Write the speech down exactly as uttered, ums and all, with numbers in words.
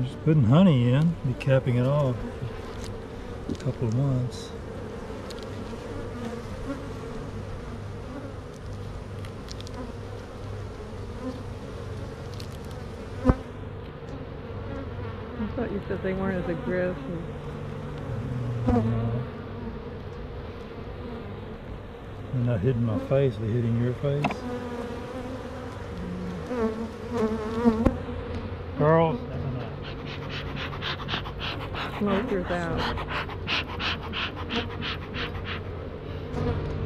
just putting honey in, be capping it off a couple of months. I thought you said they weren't as aggressive. No. They're not hitting my face, they're hitting your face. Girls, never mind. Smokers out.